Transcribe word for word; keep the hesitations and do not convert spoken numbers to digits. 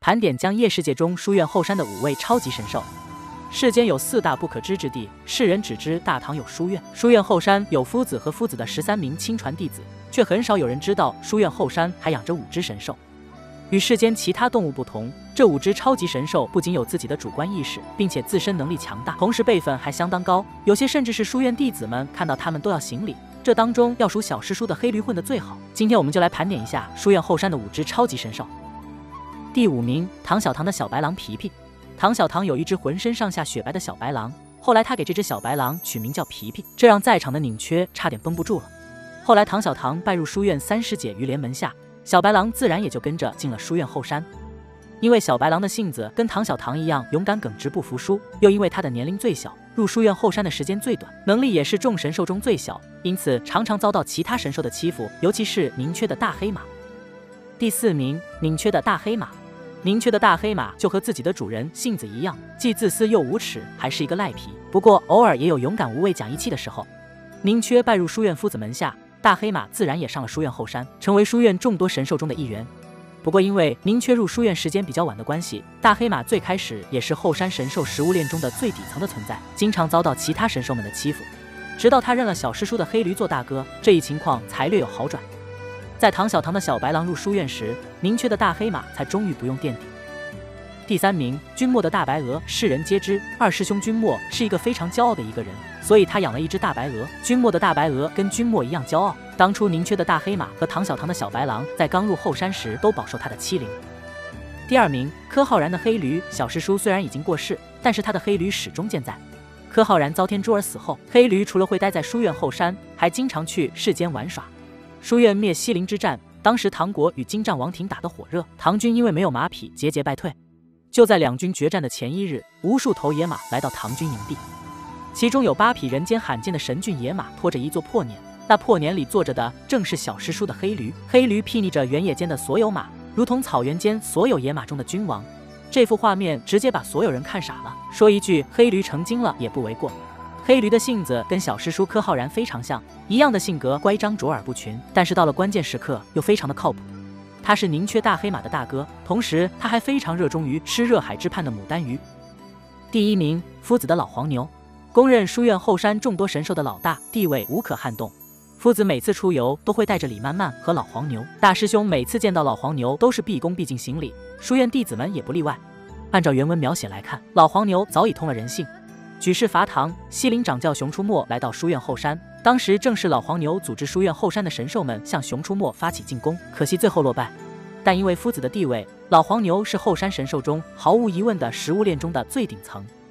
盘点江夜世界中书院后山的五位超级神兽。世间有四大不可知之地，世人只知大唐有书院，书院后山有夫子和夫子的十三名亲传弟子，却很少有人知道书院后山还养着五只神兽。与世间其他动物不同，这五只超级神兽不仅有自己的主观意识，并且自身能力强大，同时辈分还相当高，有些甚至是书院弟子们看到他们都要行礼。这当中要数小师叔的黑驴混得最好。今天我们就来盘点一下书院后山的五只超级神兽。第五名，唐小唐的小白狼皮皮。唐小唐有一只浑身上下雪白的小白狼，后来他给这只小白狼取名叫皮皮，这让在场的宁缺差点绷不住了。后来唐小唐拜入书院三师姐于连门下，小白狼自然也就跟着进了书院后山。因为小白狼的性子跟唐小唐一样勇敢耿直不服输，又因为他的年龄最小，入书院后山的时间最短，能力也是众神兽中最小，因此常常遭到其他神兽的欺负，尤其是宁缺的大黑马。第四名，宁缺的大黑马。宁缺的大黑马就和自己的主人性子一样，既自私又无耻，还是一个赖皮，不过偶尔也有勇敢无畏讲义气的时候。宁缺拜入书院夫子门下，大黑马自然也上了书院后山，成为书院众多神兽中的一员。不过因为宁缺入书院时间比较晚的关系，大黑马最开始也是后山神兽食物链中的最底层的存在，经常遭到其他神兽们的欺负，直到他认了小师叔的黑驴做大哥，这一情况才略有好转。在唐小唐的小白狼入书院时，宁缺的大黑马才终于不用垫底。第三名，君莫的大白鹅。世人皆知二师兄君莫是一个非常骄傲的一个人，所以他养了一只大白鹅。君莫的大白鹅跟君莫一样骄傲，当初宁缺的大黑马和唐小唐的小白狼在刚入后山时都饱受他的欺凌。第二名，柯浩然的黑驴。小师叔虽然已经过世，但是他的黑驴始终健在。柯浩然遭天诛而死后，黑驴除了会待在书院后山，还经常去世间玩耍。书院灭西陵之战，当时唐国与金帐王庭打得火热，唐军因为没有马匹，节节败退。就在两军决战的前一日，无数头野马来到唐军营地，其中有八匹人间罕见的神骏野马拖着一座破辇，那破辇里坐着的正是小师叔的黑驴。黑驴睥睨着原野间的所有马，如同草原间所有野马中的君王。这幅画面直接把所有人看傻了，说一句黑驴成精了也不为过。黑驴的性子跟小师叔柯浩然非常像，一样的性格，乖张卓尔不群，但是到了关键时刻又非常的靠谱。他是宁缺大黑马的大哥，同时他还非常热衷于吃热海之畔的牡丹鱼。第一名，夫子的老黄牛。公认书院后山众多神兽的老大，地位无可撼动。夫子每次出游都会带着李曼曼和老黄牛，大师兄每次见到老黄牛都是毕恭毕敬行礼，书院弟子们也不例外。按照原文描写来看，老黄牛早已通了人性。举世伐唐，西陵掌教熊出没来到书院后山，当时正是老黄牛组织书院后山的神兽们向熊出没发起进攻，可惜最后落败。但因为夫子的地位，老黄牛是后山神兽中毫无疑问的食物链中的最顶层。